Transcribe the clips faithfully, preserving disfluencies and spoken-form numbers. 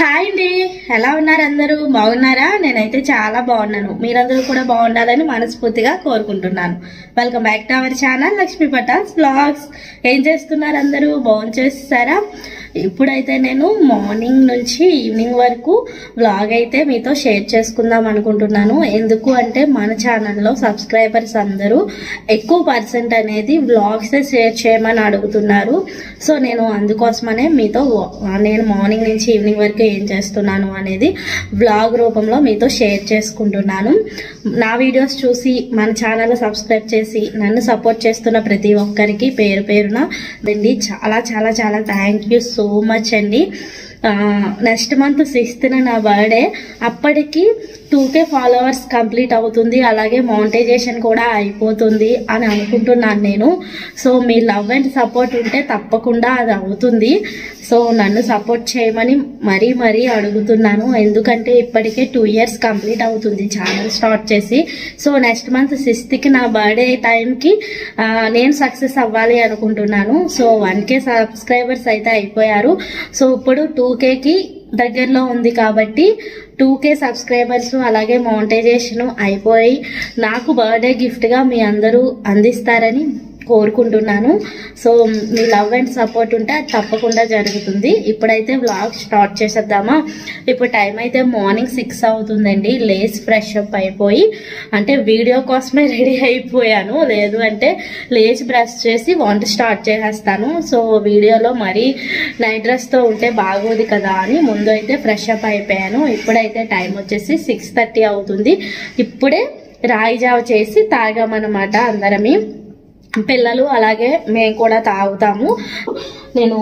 Hi అండి, ఎలా ఉన్నారు? అందరూ బాగున్నారా? నేనైతే చాలా బాగున్నాను. మీరందరూ కూడా బాగుండాలని మనస్ఫూర్తిగా కోరుకుంటున్నాను. Welcome back to our channel Lakshmi Patas blogs. ఏం చేస్తున్నారు అందరూ? బాగుంది చేస్తారా? ఇప్పుడైతే నేను మార్నింగ్ నుంచి ఈవినింగ్ వరకు వ్లాగ్ అయితే మీతో షేర్ చేసుకుందాం అనుకుంటున్నాను. ఎందుకు అంటే మన ఛానల్లో సబ్స్క్రైబర్స్ అందరూ ఎక్కువ పర్సెంట్ అనేది వ్లాగ్స్ షేర్ చేయమని అడుగుతున్నారు. సో నేను అందుకోసమనే మీతో నేను మార్నింగ్ నుంచి ఈవినింగ్ వరకు ఏం చేస్తున్నాను అనేది వ్లాగ్ రూపంలో మీతో షేర్ చేసుకుంటున్నాను. నా వీడియోస్ చూసి మన ఛానల్ సబ్స్క్రైబ్ చేసి నన్ను సపోర్ట్ చేస్తున్న ప్రతి ఒక్కరికి పేరు పేరున అండి చాలా చాలా చాలా థ్యాంక్ యూ సో మచ్ అండి. నెక్స్ట్ మంత్ సిక్స్త్ నా బర్త్డే, అప్పటికి టూ కే ఫాలోవర్స్ కంప్లీట్ అవుతుంది, అలాగే మానిటైజేషన్ కూడా అయిపోతుంది అని అనుకుంటున్నాను నేను. సో మీ లవ్ అండ్ సపోర్ట్ ఉంటే తప్పకుండా అది అవుతుంది. సో నన్ను సపోర్ట్ చేయమని మరీ మరీ అడుగుతున్నాను. ఎందుకంటే ఇప్పటికే టూ ఇయర్స్ కంప్లీట్ అవుతుంది ఛానల్ స్టార్ట్ చేసి. సో నెక్స్ట్ మంత్ సిక్స్త్కి నా బర్త్డే టైంకి నేను సక్సెస్ అవ్వాలి అనుకుంటున్నాను. సో వన్ కే సబ్స్క్రైబర్స్ అయితే అయిపోయారు. సో ఇప్పుడు టూ కేకి దగ్గరలో ఉంది కాబట్టి టూ కే సబ్స్క్రైబర్స్ అలాగే మానిటైజేషన్ అయిపోయి నాకు బర్త్డే గిఫ్ట్గా మీ అందరూ అందిస్తారని కోరుకుంటున్నాను. సో మీ లవ్ అండ్ సపోర్ట్ ఉంటే అది తప్పకుండా జరుగుతుంది. ఇప్పుడైతే వ్లాగ్ స్టార్ట్ చేసేద్దామా? ఇప్పుడు టైం అయితే మార్నింగ్ సిక్స్ అవుతుందండి. లేచి ఫ్రెష్ అప్ అయిపోయి, అంటే వీడియో కోసమే రెడీ అయిపోయాను, లేదు అంటే లేచి బ్రష్ చేసి వంట స్టార్ట్ చేసేస్తాను. సో వీడియోలో మరీ నైట్ డ్రెస్తో ఉంటే బాగోదు కదా అని ముందు అయితే ఫ్రెష్ అప్ అయిపోయాను. ఇప్పుడైతే టైం వచ్చేసి సిక్స్ థర్టీ అవుతుంది. ఇప్పుడే రాగి జావ చేసి తాగామన్నమాట అందరమి, పిల్లలు అలాగే మేము కూడా తాగుతాము. నేను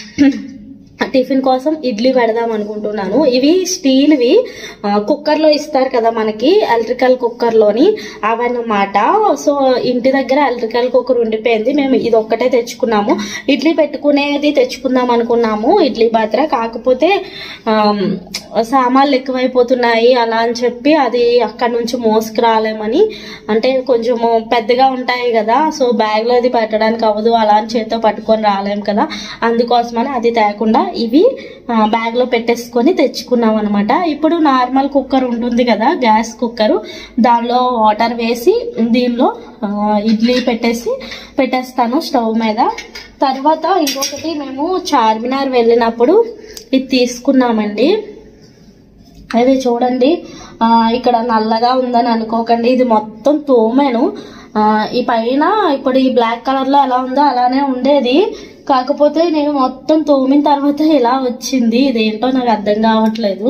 టిఫిన్ కోసం ఇడ్లీ పెడదాం అనుకుంటున్నాను. ఇవి స్టీల్వి కుక్కర్లో ఇస్తారు కదా మనకి, ఎలక్ట్రికల్ కుక్కర్లోని అవన్నమాట. సో ఇంటి దగ్గర ఎలక్ట్రికల్ కుక్కర్ ఉండిపోయింది, మేము ఇది ఒక్కటే తెచ్చుకున్నాము. ఇడ్లీ పెట్టుకునేది తెచ్చుకుందాం అనుకున్నాము, ఇడ్లీ పాత్ర. కాకపోతే సామాన్లు ఎక్కువైపోతున్నాయి అలా అని చెప్పి అది అక్కడ నుంచి మోసుకు రాలేమని, అంటే కొంచెము పెద్దగా ఉంటాయి కదా, సో బ్యాగ్లో అది పెట్టడానికి అవ్వదు, అలా అని చేతితో పట్టుకొని రాలేము కదా, అందుకోసమని అది తేకుండా ఇవి బ్యాగ్లో పెట్టేసుకొని తెచ్చుకున్నాం అనమాట. ఇప్పుడు నార్మల్ కుక్కర్ ఉంటుంది కదా, గ్యాస్ కుక్కరు, దానిలో వాటర్ వేసి దీనిలో ఇడ్లీ పెట్టేసి పెట్టేస్తాను స్టవ్ మీద. తర్వాత ఇంకొకటి మేము చార్మినార్ వెళ్ళినప్పుడు ఇది తీసుకున్నామండి. అది చూడండి, ఇక్కడ నల్లగా ఉందని అనుకోకండి, ఇది మొత్తం తోమేను. ఈ పైన ఇప్పుడు ఈ బ్లాక్ కలర్లో ఎలా ఉందో అలానే ఉండేది, కాకపోతే నేను మొత్తం తోమిన తర్వాత ఇలా వచ్చింది. ఇదేంటో నాకు అర్థం కావట్లేదు.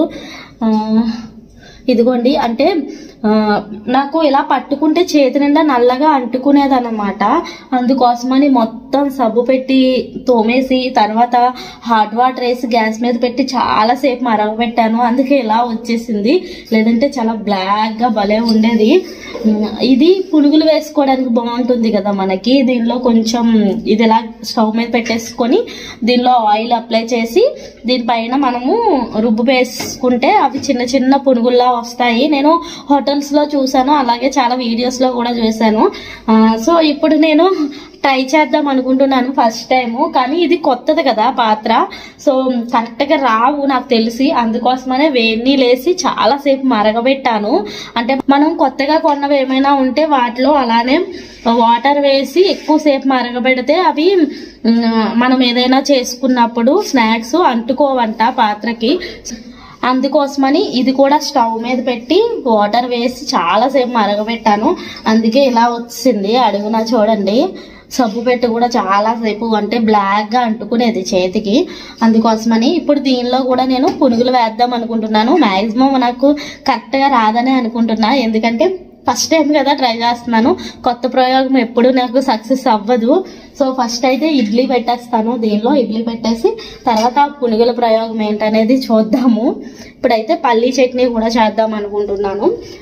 ఇదిగోండి, అంటే నాకు ఇలా పట్టుకుంటే చేతి నిండా నల్లగా అంటుకునేది అనమాట. అందుకోసమని మొత్తం సబ్బు పెట్టి తోమేసి తర్వాత హాట్ వాటర్ వేసి గ్యాస్ మీద పెట్టి చాలాసేపు మరగబెట్టాను, అందుకే ఇలా వచ్చేసింది. లేదంటే చాలా బ్లాక్గా భలే ఉండేది. ఇది పునుగులు వేసుకోవడానికి బాగుంటుంది కదా మనకి. దీనిలో కొంచెం ఇది ఇలా స్టవ్ మీద పెట్టేసుకొని దీనిలో ఆయిల్ అప్లై చేసి దీనిపైన మనము రుబ్బు వేసుకుంటే అవి చిన్న చిన్న పునుగుల్లా వస్తాయి. నేను హోటల్స్లో చూసాను, అలాగే చాలా వీడియోస్లో కూడా చూసాను. సో ఇప్పుడు నేను ట్రై చేద్దాం అనుకుంటున్నాను ఫస్ట్ టైము, కానీ ఇది కొత్తది కదా పాత్ర, సో కరెక్ట్గా రావు నాకు తెలిసి, అందుకోసమనే వేడి లేసి చాలాసేపు మరగబెట్టాను. అంటే మనం కొత్తగా కొన్నవి ఏమైనా ఉంటే వాటిలో అలానే వాటర్ వేసి ఎక్కువసేపు మరగబెడితే అవి మనం ఏదైనా చేసుకున్నప్పుడు స్నాక్స్ అంటుకోవంట పాత్రకి. అందుకోసమని ఇది కూడా స్టవ్ మీద పెట్టి వాటర్ వేసి చాలాసేపు మరగబెట్టాను, అందుకే ఇలా వచ్చింది. అడుగున చూడండి, సబ్బు పెట్టి కూడా చాలాసేపు అంటే బ్లాక్గా అంటుకునేది చేతికి. అందుకోసమని ఇప్పుడు దీనిలో కూడా నేను పునుగులు వేద్దాం అనుకుంటున్నాను. మ్యాక్సిమం నాకు కరెక్ట్గా రాదని అనుకుంటున్నా, ఎందుకంటే ఫస్ట్ టైం కదా ట్రై చేస్తున్నాను. కొత్త ప్రయోగం ఎప్పుడు నాకు సక్సెస్ అవ్వదు. సో ఫస్ట్ అయితే ఇడ్లీ పెట్టేస్తాను, దీనిలో ఇడ్లీ పెట్టేసి తర్వాత పునుగుల ప్రయోగం ఏంటనేది చూద్దాము. ఇప్పుడైతే పల్లీ చట్నీ కూడా చేద్దాం అనుకుంటున్నాను.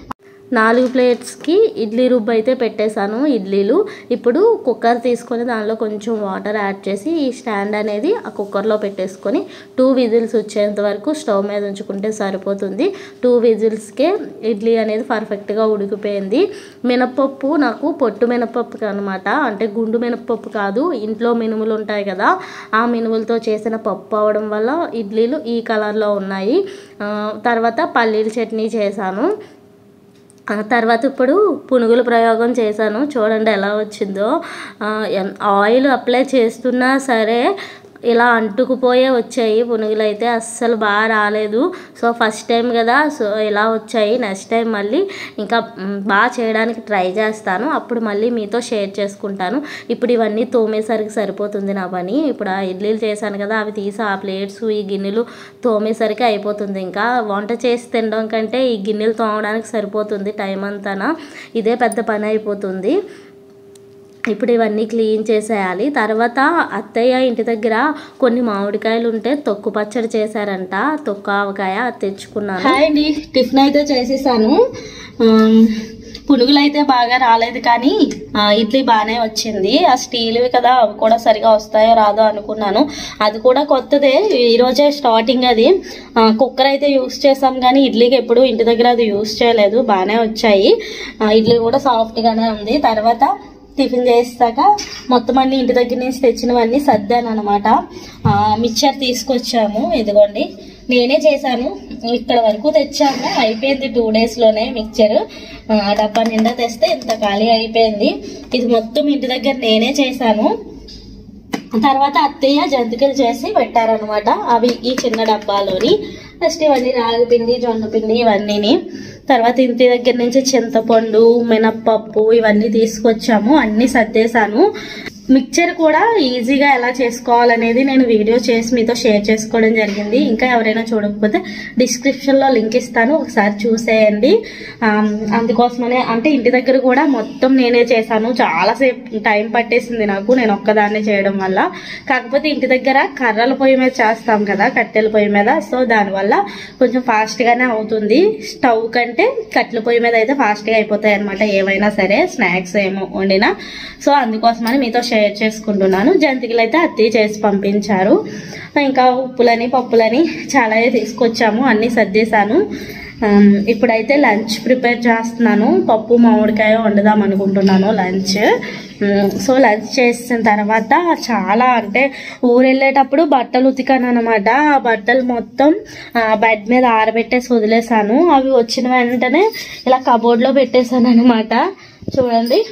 నాలుగు ప్లేట్స్కి ఇడ్లీ రుబ్బు అయితే పెట్టేశాను ఇడ్లీలు. ఇప్పుడు కుక్కర్ తీసుకొని దానిలో కొంచెం వాటర్ యాడ్ చేసి ఈ స్టాండ్ అనేది ఆ కుక్కర్లో పెట్టేసుకొని టూ విజిల్స్ వచ్చేంత వరకు స్టవ్ మీద ఉంచుకుంటే సరిపోతుంది. టూ విజిల్స్కే ఇడ్లీ అనేది పర్ఫెక్ట్గా ఉడికిపోయింది. మినపప్పు నాకు పొట్టు మినపప్పు అనమాట, అంటే గుండు మినపప్పు కాదు, ఇంట్లో మినుములు ఉంటాయి కదా ఆ మినుములతో చేసిన పప్పు అవడం వల్ల ఇడ్లీలు ఈ కలర్లో ఉన్నాయి. తర్వాత పల్లీల చట్నీ చేశాను. తర్వాత ఇప్పుడు పునుగుల ప్రయోగం చేశాను, చూడండి ఎలా వచ్చిందో. ఆయిల్ అప్లై చేస్తున్నా సరే ఇలా అంటుకుపోయే వచ్చాయి పునుగులు అయితే, అస్సలు బాగా రాలేదు. సో ఫస్ట్ టైం కదా, సో ఇలా వచ్చాయి. నెక్స్ట్ టైం మళ్ళీ ఇంకా బాగా చేయడానికి ట్రై చేస్తాను, అప్పుడు మళ్ళీ మీతో షేర్ చేసుకుంటాను. ఇప్పుడు ఇవన్నీ తోమేసరికి సరిపోతుంది నా పని. ఇప్పుడు ఆ ఇడ్లీలు చేశాను కదా అవి తీసి ఆ ప్లేట్స్ ఈ గిన్నెలు తోమేసరికి అయిపోతుంది. ఇంకా వంట చేసి తినడం కంటే ఈ గిన్నెలు తోమడానికి సరిపోతుంది టైం అంతా, ఇదే పెద్ద పని అయిపోతుంది. ఇప్పుడు ఇవన్నీ క్లీన్ చేసేయాలి. తర్వాత అత్తయ్య ఇంటి దగ్గర కొన్ని మామిడికాయలు ఉంటే తొక్కు పచ్చడి చేశారంట, తొక్కు ఆవకాయ అది తెచ్చుకున్నాను. హాయ్ అండి, టిఫిన్ అయితే చేసేసాను. పునుగులు అయితే బాగా రాలేదు కానీ ఇడ్లీ బాగానే వచ్చింది. ఆ స్టీల్వి కదా అవి కూడా సరిగా వస్తాయో రాదో అనుకున్నాను, అది కూడా కొత్తదే, ఈరోజే స్టార్టింగ్. అది కుక్కర్ అయితే యూస్ చేసాం కానీ ఇడ్లీకి ఎప్పుడు ఇంటి దగ్గర అది యూస్ చేయలేదు, బాగానే వచ్చాయి. ఇడ్లీ కూడా సాఫ్ట్గానే ఉంది. తర్వాత టిఫిన్ చేసాక మొత్తం అన్ని ఇంటి దగ్గర నుంచి తెచ్చినవన్నీ సర్దాను అనమాట. మిక్చర్ తీసుకొచ్చాము, ఇదిగోండి నేనే చేశాను. ఇక్కడ వరకు తెచ్చాము, అయిపోయింది టూ డేస్ లోనే మిక్చర్. ఆ డబ్బా నిండా తెస్తే ఇంత ఖాళీ అయిపోయింది. ఇది మొత్తం ఇంటి దగ్గర నేనే చేశాను. తర్వాత అత్తయ్య జంతికలు చేసి పెట్టారనమాట, అవి ఈ చిన్న డబ్బాలోని. ఫస్ట్ ఇవన్నీ రాగి పిండి జొన్న పిండి ఇవన్నీని. తర్వాత ఇంటి దగ్గర నుంచి చింతపండు మినప్పప్పు ఇవన్నీ తీసుకొచ్చాము, అన్ని సర్దేశాను. మిక్చర్ కూడా ఈజీగా ఎలా చేసుకోవాలనేది నేను వీడియో చేసి మీతో షేర్ చేసుకోవడం జరిగింది. ఇంకా ఎవరైనా చూడకపోతే డిస్క్రిప్షన్లో లింక్ ఇస్తాను, ఒకసారి చూసేయండి. అందుకోసమనే అంటే ఇంటి దగ్గర కూడా మొత్తం నేనే చేశాను, చాలాసేపు టైం పట్టేసింది నాకు నేను ఒక్కదాన్నే చేయడం వల్ల. కాకపోతే ఇంటి దగ్గర కర్రల పొయ్యి మీద చేస్తాం కదా, కట్టెల పొయ్యి మీద, సో దానివల్ల కొంచెం ఫాస్ట్గానే అవుతుంది. స్టవ్ కంటే కట్టెల పొయ్యి మీద అయితే ఫాస్ట్గా అయిపోతాయి అనమాట, ఏవైనా సరే స్నాక్స్ ఏమో వండినా. సో అందుకోసమని మీతో షేర్ చేసుకుంటున్నాను. జంతికలు అయితే అత్తయ్య చేసి పంపించారు. ఇంకా ఉప్పులని పప్పులని చాలా తీసుకొచ్చాము, అన్ని సర్దేశాను. ఇప్పుడైతే లంచ్ ప్రిపేర్ చేస్తున్నాను. పప్పు మామిడికాయ వండుదాం అనుకుంటున్నాను లంచ్. సో లంచ్ చేసిన తర్వాత చాలా అంటే ఊరు వెళ్ళేటప్పుడు బట్టలు ఉతికాను అనమాట. ఆ బట్టలు మొత్తం బెడ్ మీద ఆరబెట్టేసి వదిలేసాను. అవి వచ్చిన వెంటనే ఇలా కబోర్డ్లో పెట్టేశాను అనమాట. చూడండి,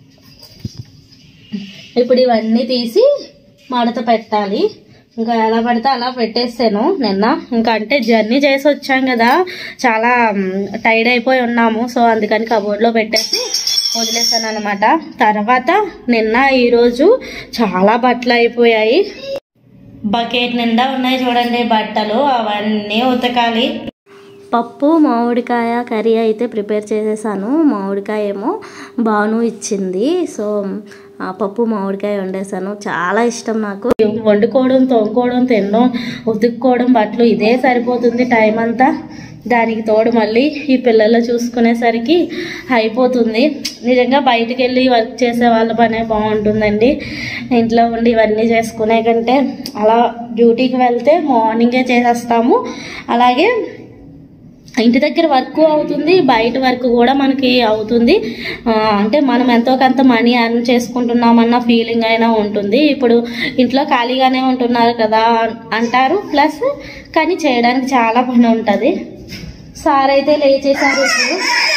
ఇప్పుడు ఇవన్నీ తీసి మడత పెట్టాలి. ఇంకా ఎలా పడితే అలా పెట్టేసాను నిన్న. ఇంకా అంటే జర్నీ చేసి వచ్చాం కదా, చాలా టైర్డ్ అయిపోయి ఉన్నాము. సో అందుకని కబోర్డ్లో పెట్టేసి వదిలేసాను అనమాట. తర్వాత నిన్న ఈరోజు చాలా బట్టలు అయిపోయాయి, బకెట్ నిండా ఉన్నాయి చూడండి బట్టలు, అవన్నీ ఉతకాలి. పప్పు మామిడికాయ కర్రీ అయితే ప్రిపేర్ చేసేసాను. మామిడికాయ ఏమో బాను ఇచ్చింది, సో ఆ పప్పు మామిడికాయ వండేసాను. చాలా ఇష్టం నాకు. వండుకోవడం తోముకోవడం తినడం ఉతుక్కోవడం బట్టలు ఇదే సరిపోతుంది టైం అంతా. దానికి తోడు మళ్ళీ ఈ పిల్లలు చూసుకునేసరికి అయిపోతుంది. నిజంగా బయటికి వెళ్ళి వర్క్ చేసే వాళ్ళ పనే బాగుంటుందండి. ఇంట్లో ఉండి ఇవన్నీ చేసుకునే కంటే అలా డ్యూటీకి వెళ్తే మార్నింగే చేసేస్తాము. అలాగే ఇంటి దగ్గర వర్క్ అవుతుంది, బయట వర్క్ కూడా మనకి అవుతుంది. అంటే మనం ఎంతో కొంత మనీ ఎర్న్ చేసుకుంటున్నామన్న ఫీలింగ్ అయినా ఉంటుంది. ఇప్పుడు ఇంట్లో ఖాళీగానే ఉంటున్నారు కదా అంటారు, ప్లస్ కానీ చేయడానికి చాలా పని ఉంటుంది. సార్ అయితే లేచేసారు ఇప్పుడు.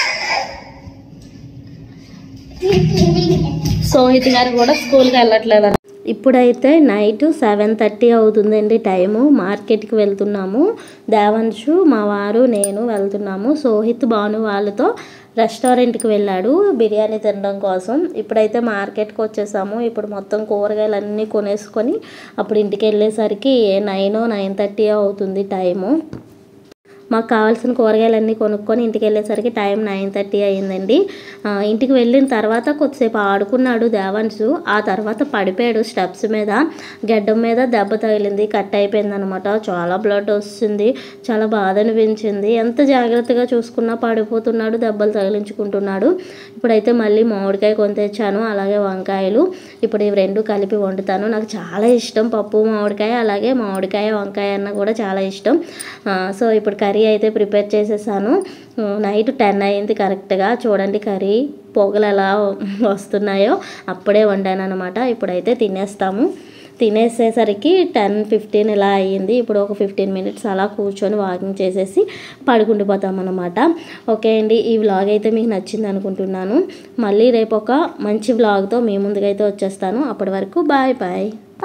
సోహిత్ గారు కూడా స్కూల్కి వెళ్ళట్లేదు. ఇప్పుడైతే నైట్ సెవెన్ థర్టీ అవుతుందండి టైము. మార్కెట్కి వెళ్తున్నాము. దేవాన్షు మా వారు నేను వెళ్తున్నాము. సోహిత్ భాను వాళ్ళతో రెస్టారెంట్కి వెళ్ళాడు బిర్యానీ తినడం కోసం. ఇప్పుడైతే మార్కెట్కి వచ్చేసాము. ఇప్పుడు మొత్తం కూరగాయలు అన్నీ కొనేసుకొని అప్పుడు ఇంటికి వెళ్ళేసరికి నైన్ నైన్ థర్టీ అవుతుంది టైము. మాకు కావాల్సిన కూరగాయలన్నీ కొనుక్కొని ఇంటికి వెళ్ళేసరికి టైం నైన్ థర్టీ అయ్యిందండి. ఇంటికి వెళ్ళిన తర్వాత కొద్దిసేపు ఆడుకున్నాడు దేవాన్షు. ఆ తర్వాత పడిపోయాడు స్టెప్స్ మీద, గడ్డం మీద దెబ్బ తగిలింది, కట్ అయిపోయింది అనమాట. చాలా బ్లడ్ వస్తుంది, చాలా బాధ అనిపించింది. ఎంత జాగ్రత్తగా చూసుకున్నా పడిపోతున్నాడు, దెబ్బలు తగిలించుకుంటున్నాడు. ఇప్పుడైతే మళ్ళీ మామిడికాయ కొని తెచ్చాను, అలాగే వంకాయలు. ఇప్పుడు ఇవి రెండు కలిపి వండుతాను. నాకు చాలా ఇష్టం పప్పు మామిడికాయ, అలాగే మామిడికాయ వంకాయ అన్న కూడా చాలా ఇష్టం. సో ఇప్పుడు కర్రీ అయితే ప్రిపేర్ చేసేసాను. నైట్ టెన్ అయింది కరెక్ట్గా. చూడండి కర్రీ పొగలు ఎలా వస్తున్నాయో, అప్పుడే వండాను అనమాట. ఇప్పుడైతే తినేస్తాము. తినేసేసరికి టెన్ ఫిఫ్టీన్ ఇలా అయ్యింది. ఇప్పుడు ఒక ఫిఫ్టీన్ మినిట్స్ అలా కూర్చొని వాకింగ్ చేసేసి పడుకుండిపోతాం అనమాట. ఓకే అండి, ఈ వ్లాగ్ అయితే మీకు నచ్చింది అనుకుంటున్నాను. మళ్ళీ రేపు ఒక మంచి వ్లాగ్తో మీ ముందుకైతే వచ్చేస్తాను. అప్పటి వరకు బాయ్ బాయ్.